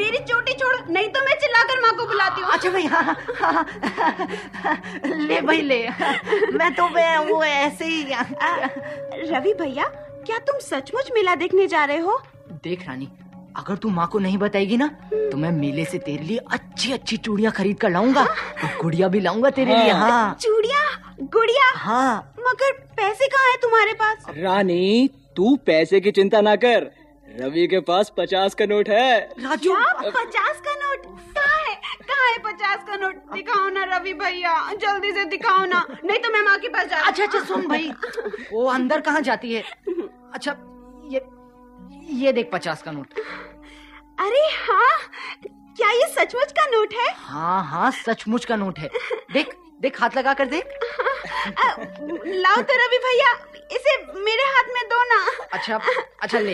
मेरी चोटी छोड़, नहीं तो मैं चिल्लाकर माँ को बुलाती हूँ। अच्छा भाई, हाँ, ले भाई ले। मैं तो वो ऐसे ही। रवि भैया, क्या तुम सचमुच मेला देखने जा रहे हो? देख रानी, अगर तू माँ को नहीं बताएगी ना तो मैं मेले से तेरे लिए अच्छी अच्छी चूड़ियाँ खरीद कर लाऊंगा और गुड़िया भी लाऊंगा तेरे लिए। हाँ, चूड़िया गुड़िया? हाँ। मगर पैसे कहाँ है तुम्हारे पास? रानी, तू पैसे की चिंता ना कर, रवि के पास 50 का नोट है। राजू, 50 का नोट कहाँ है 50 का नोट? दिखाओ ना रवि भैया, जल्दी से दिखाओ ना, नहीं तो मैं माँ के पास जा। अच्छा सुन भाई, वो अंदर कहाँ जाती है? अच्छा, ये देख 50 का नोट। अरे हाँ, क्या ये सचमुच का नोट है? हाँ, सचमुच का नोट है। देख हाथ लगा कर देख। लाओ तो रवि भैया, इसे मेरे हाथ में दो ना। अच्छा ले।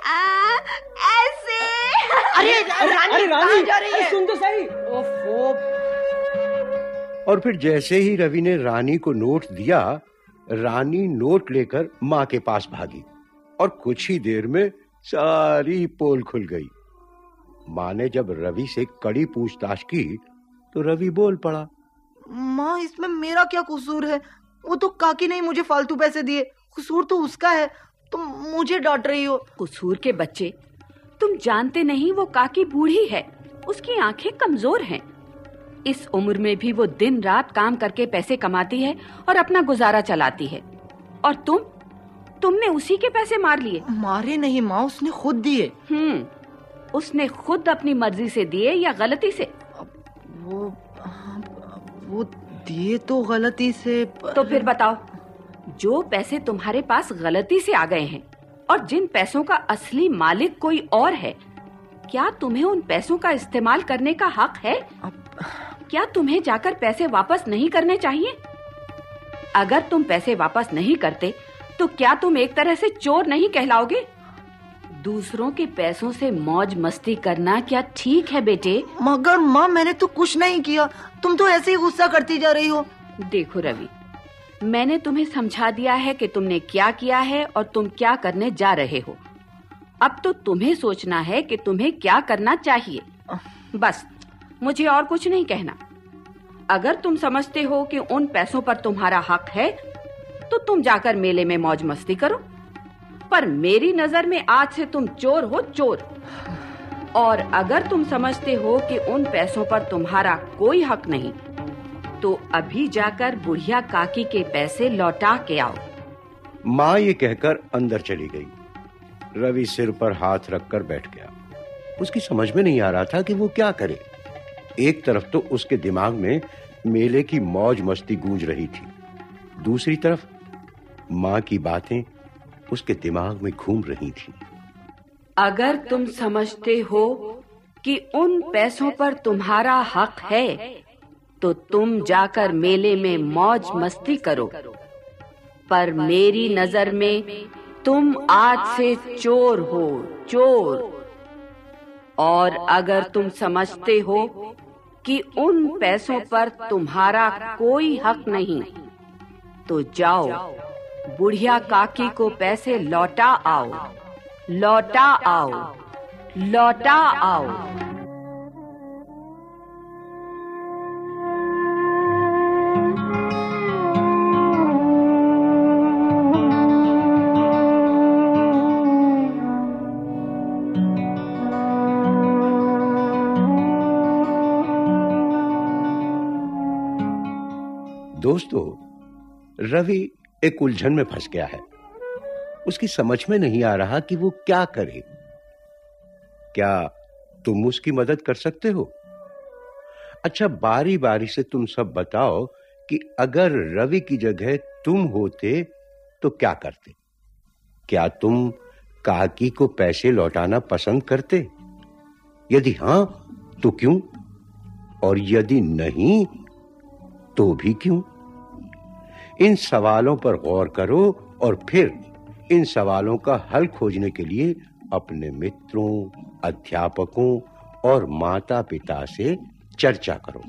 ऐसे। अरे रानी कहाँ जा रही है? सुन तो सही। ओफो। और फिर जैसे ही रवि ने रानी को नोट दिया, रानी नोट लेकर माँ के पास भागी और कुछ ही देर में सारी पोल खुल गई। माँ ने जब रवि से कड़ी पूछताछ की तो रवि बोल पड़ा, माँ, इसमें मेरा क्या कसूर है? वो तो काकी ने मुझे फालतू पैसे दिए, कसूर तो उसका है, तुम मुझे डांट रही हो। कसूर के बच्चे, तुम जानते नहीं वो काकी बूढ़ी है, उसकी आंखें कमजोर हैं। इस उम्र में भी वो दिन रात काम करके पैसे कमाती है और अपना गुजारा चलाती है, और तुमने उसी के पैसे मार लिए। मारे नहीं माँ, उसने खुद दिए। उसने खुद अपनी मर्जी से दिए या गलती से? वो दिए तो गलती से। तो फिर बताओ, जो पैसे तुम्हारे पास गलती से आ गए हैं और जिन पैसों का असली मालिक कोई और है, क्या तुम्हें उन पैसों का इस्तेमाल करने का हक है? क्या तुम्हें जाकर पैसे वापस नहीं करने चाहिए? अगर तुम पैसे वापस नहीं करते तो क्या तुम एक तरह से चोर नहीं कहलाओगे? दूसरों के पैसों से मौज मस्ती करना क्या ठीक है बेटे? मगर माँ, मैंने तो कुछ नहीं किया, तुम तो ऐसे ही गुस्सा करती जा रही हो। देखो रवि, मैंने तुम्हें समझा दिया है कि तुमने क्या किया है और तुम क्या करने जा रहे हो। अब तो तुम्हें सोचना है कि तुम्हें क्या करना चाहिए। बस, मुझे और कुछ नहीं कहना। अगर तुम समझते हो कि उन पैसों पर तुम्हारा हक है तो तुम जाकर मेले में मौज मस्ती करो, पर मेरी नजर में आज से तुम चोर हो, चोर। और अगर तुम समझते हो कि उन पैसों पर तुम्हारा कोई हक नहीं तो अभी जाकर बुढ़िया काकी के पैसे लौटा के आओ। माँ ये कहकर अंदर चली गई। रवि सिर पर हाथ रखकर बैठ गया। उसकी समझ में नहीं आ रहा था कि वो क्या करे। एक तरफ तो उसके दिमाग में मेले की मौज मस्ती गूंज रही थी, दूसरी तरफ माँ की बातें उसके दिमाग में घूम रही थी। अगर तुम समझते हो कि उन पैसों पर तुम्हारा हक है तो तुम जाकर मेले में मौज मस्ती करो, पर मेरी नजर में तुम आज से चोर हो, चोर। और अगर तुम समझते हो कि उन पैसों पर तुम्हारा कोई हक नहीं तो जाओ, बुढ़िया काकी को पैसे लौटा आओ, लौटा आओ, लौटा आओ। दोस्तों, रवि एक उलझन में फंस गया है। उसकी समझ में नहीं आ रहा कि वो क्या करे। क्या तुम उसकी मदद कर सकते हो? अच्छा, बारी बारी से तुम सब बताओ कि अगर रवि की जगह तुम होते तो क्या करते? क्या तुम काकी को पैसे लौटाना पसंद करते? यदि हां तो क्यों, और यदि नहीं तो भी क्यों? इन सवालों पर गौर करो और फिर इन सवालों का हल खोजने के लिए अपने मित्रों, अध्यापकों और माता-पिता से चर्चा करो।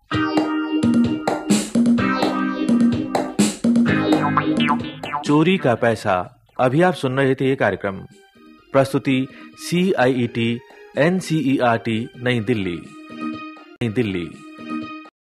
चोरी का पैसा। अभी आप सुन रहे थे ये कार्यक्रम। प्रस्तुति CIET NCERT नई दिल्ली।